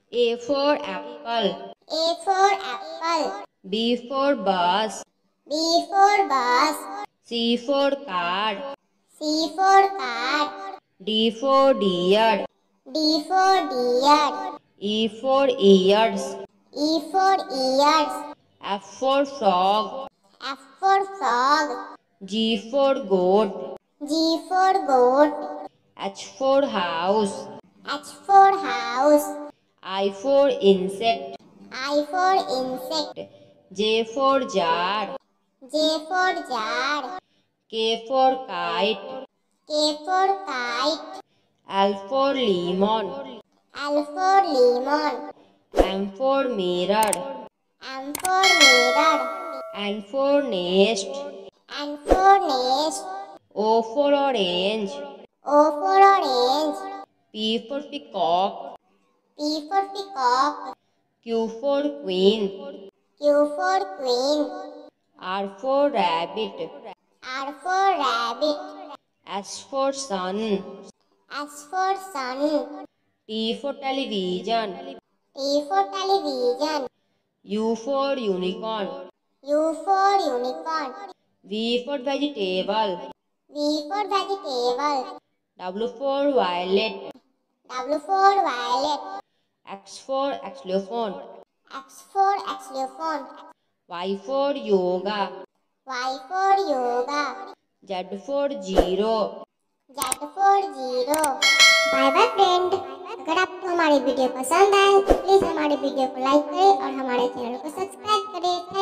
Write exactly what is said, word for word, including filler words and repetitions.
A for apple. A for apple. B for bus. B for bus. C for card. C for card. D for deer. D for deer. E for ears. E for ears. F for frog. F for frog. G for goat. G for goat. H for house. H for house. I for insect. I for insect. J for jar. J for jar. K for kite. K for kite. L for lemon. L for lemon. M for mirror. M for mirror. N for nest. N for nest. O for orange. O for orange. P for peacock. P for peacock. Q for queen. Q for queen. R for rabbit. R for rabbit. S for sun. S for sun. T for television. T for television. U for unicorn. U for unicorn. V for vegetable. V for vegetable. W for violet. W for violet. X for xylophone. X for xylophone. Y for yoga. Y for yoga. Z for zero. Z for zero. Bye bye friend. अगर आपको हमारी video पसंद आए तो please हमारे video को like करें और हमारे चैनल को सब्सक्राइब करें।